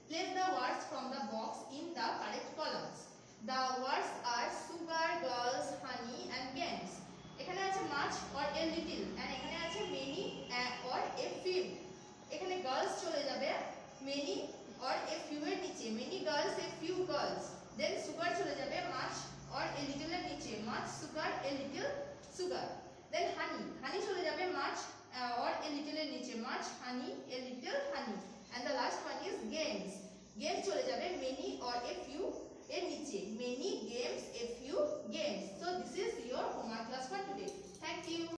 Place the words from the box in the correct columns. The words are sugar, girls, honey and games. এখানে আছে much or a little and এখানে আছে many or a few. এখানে girls চলে যাবে many or a few এর নিচে, many girls a few girls. Then sugar চলে যাবে much or a little এর নিচে, much sugar a little sugar. Then honey চলে যাবে much or a little এর নিচে, much honey a